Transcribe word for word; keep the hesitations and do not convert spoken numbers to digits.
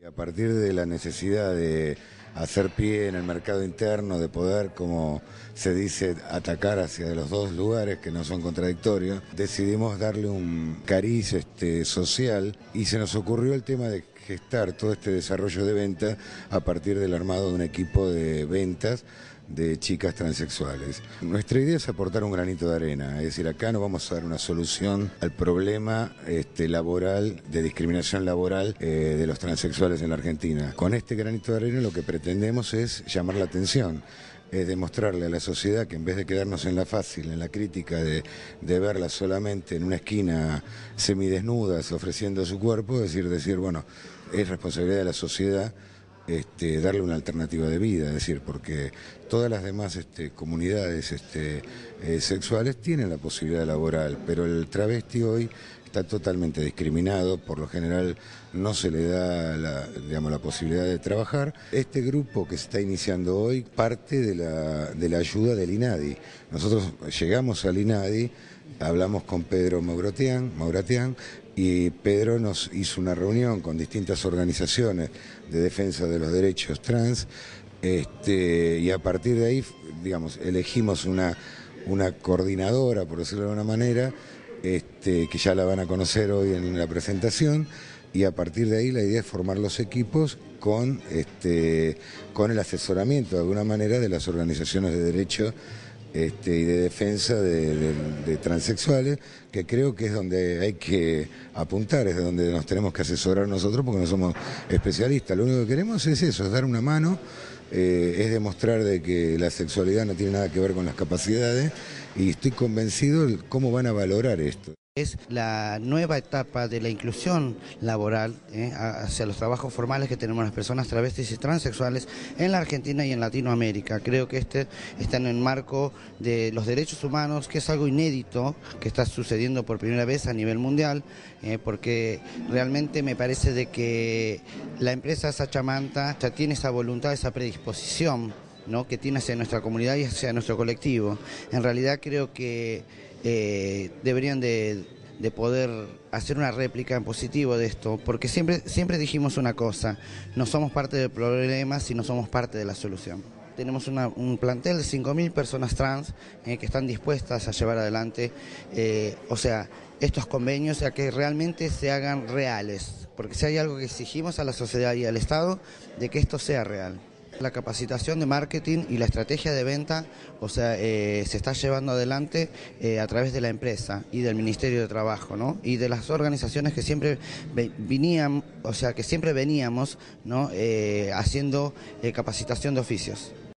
A partir de la necesidad de hacer pie en el mercado interno, de poder, como se dice, atacar hacia los dos lugares que no son contradictorios, decidimos darle un cariz este, social y se nos ocurrió el tema de gestar todo este desarrollo de venta a partir del armado de un equipo de ventas de chicas transexuales. Nuestra idea es aportar un granito de arena, es decir, acá no vamos a dar una solución al problema este, laboral, de discriminación laboral eh, de los transexuales en la Argentina. Con este granito de arena lo que pretendemos es llamar la atención, es demostrarle a la sociedad que en vez de quedarnos en la fácil, en la crítica de, de verlas solamente en una esquina semidesnudas ofreciendo su cuerpo, es decir, decir, bueno, es responsabilidad de la sociedad Este, darle una alternativa de vida, es decir, porque todas las demás este, comunidades este, eh, sexuales tienen la posibilidad laboral, pero el travesti hoy está totalmente discriminado, por lo general no se le da la, digamos, la posibilidad de trabajar. Este grupo que se está iniciando hoy parte de la, de la ayuda del INADI. Nosotros llegamos al INADI, hablamos con Pedro Mauratian, Mauratian y Pedro nos hizo una reunión con distintas organizaciones de defensa de los derechos trans, este, y a partir de ahí, digamos, elegimos una, una coordinadora, por decirlo de alguna manera, este, que ya la van a conocer hoy en la presentación, y a partir de ahí la idea es formar los equipos con, este, con el asesoramiento de alguna manera de las organizaciones de derechos Este, y de defensa de, de, de transexuales, que creo que es donde hay que apuntar, es donde nos tenemos que asesorar nosotros porque no somos especialistas. Lo único que queremos es eso, es dar una mano, eh, es demostrar de que la sexualidad no tiene nada que ver con las capacidades, y estoy convencido de cómo van a valorar esto. Es la nueva etapa de la inclusión laboral eh, hacia los trabajos formales que tenemos las personas travestis y transexuales en la Argentina y en Latinoamérica. Creo que este está en el marco de los derechos humanos, que es algo inédito, que está sucediendo por primera vez a nivel mundial, eh, porque realmente me parece de que la empresa Sachamanta ya tiene esa voluntad, esa predisposición, ¿no?, que tiene hacia nuestra comunidad y hacia nuestro colectivo. En realidad creo que Eh, deberían de, de poder hacer una réplica en positivo de esto, porque siempre, siempre dijimos una cosa: no somos parte del problema, sino somos parte de la solución. Tenemos una, un plantel de cinco mil personas trans eh, que están dispuestas a llevar adelante, eh, o sea, estos convenios, a que realmente se hagan reales, porque si hay algo que exigimos a la sociedad y al Estado, de que esto sea real. La capacitación de marketing y la estrategia de venta, o sea, eh, se está llevando adelante eh, a través de la empresa y del Ministerio de Trabajo, ¿no?, y de las organizaciones que siempre venían, o sea, que siempre veníamos, ¿no?, eh, haciendo eh, capacitación de oficios.